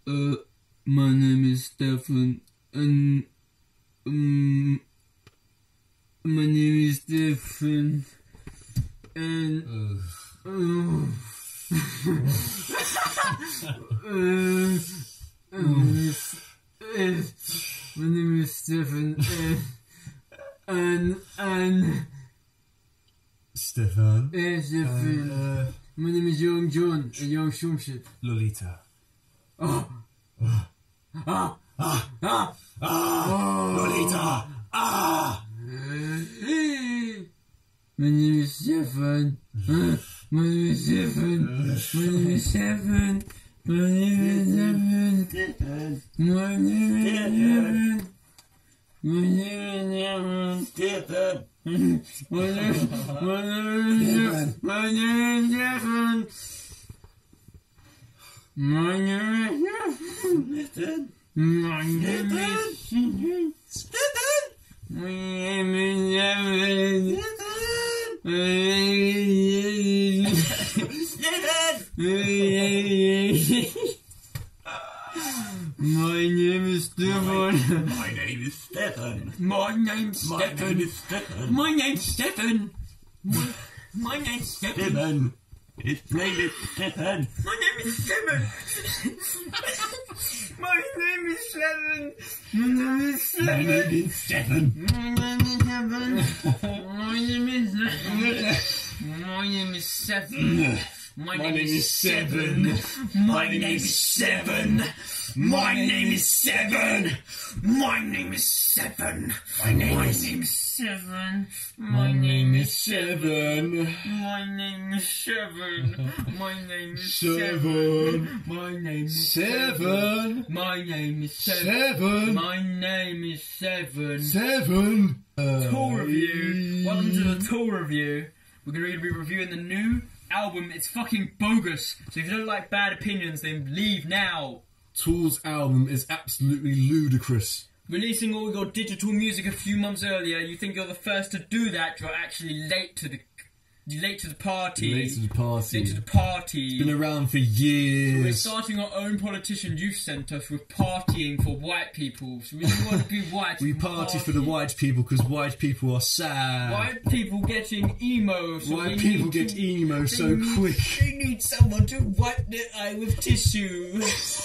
Uh, my name is Stefan, and my name is Stefan, and my name is Stefan, and Stefan. Stefan. My name is Young John, a young Shumship. Lolita. Lolita. My name is Stefan. My name is Stefan. My name is Stefan. My name is Stefan. My name is Stefan. My name is Stefan. My name is Stefan. My name is Stefan. My name is Stefan. My name is Stefan. My name is My name is Stefan. My name is Stefan. My name's Stefan. My name's Stefan. My name's Stefan. Stefan. His name is Stefan. My name is Stefan. My name is Stefan. My name is My Stefan. name is Stefan. My name is Stefan. My name is Stefan. My name is Stefan. My name is Stefan. My name is Stefan. My name is Stefan. My name is Stefan. My name is Stefan. My name is Stefan. My name is Stefan. My name is Stefan. My name is Stefan. My name is Stefan. Seven. Tour review. Welcome to the tour review. We're going to be reviewing the new album. It's fucking bogus. So if you don't like bad opinions, then leave now. Tool's album is absolutely ludicrous. Releasing all your digital music a few months earlier, you think you're the first to do that, you're actually late to the party. Late to the party. Late to the party. It's been around for We're years. starting our own politician youth centre with partying for white people. So we really want to be white. We party for the white people because white people are sad. White people getting emo. So White people get emo so quick. They need someone to wipe their eye with tissue.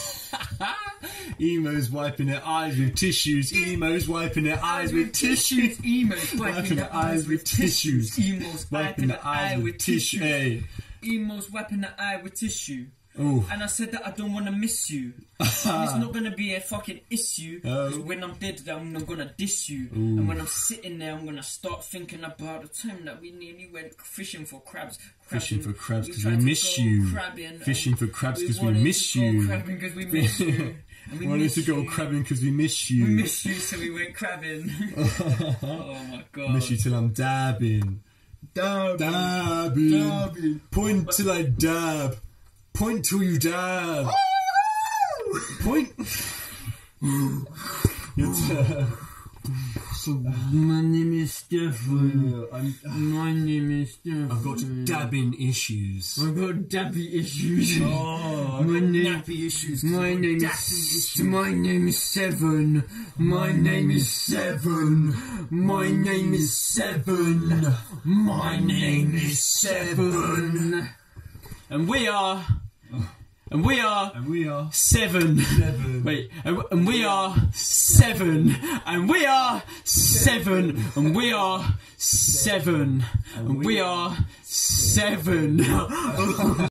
Emo's wiping their eyes with tissues. Emo's wiping their eyes with tissues. Emos wiping their eyes with tissues. Emos Wiping their eyes with tissue. Hey. Emos wiping their eye with tissue. Oh. And I said that I don't want to miss you. And it's not going to be a fucking issue. Oh. 'Cause when I'm dead, I'm not going to diss you. And when I'm sitting there, I'm going to start thinking about the time that we nearly went fishing for crabs. Fishing for crabs because we tried to miss go you. crabbing, Fishing for crabs because we wanted miss to go you. crabbing because we miss you. And we Wanted miss to go you. crabbing because we miss you. We miss you, so we went crabbing. Oh my god. Miss you till I'm dabbing. Dabbing. Dabbing. Point till I dab. Point till you dab. Point. So my name is Stefan. My name is Stefan. I've got dabbing issues. I've got dappy issues. Oh, my name, nappy issues. My name is. My name is Seven. My name is Seven. My name is Seven. My name is Seven. And we are. And we are. And we are Seven. Wait, and we are seven. And we are seven. And we are seven. And we are seven.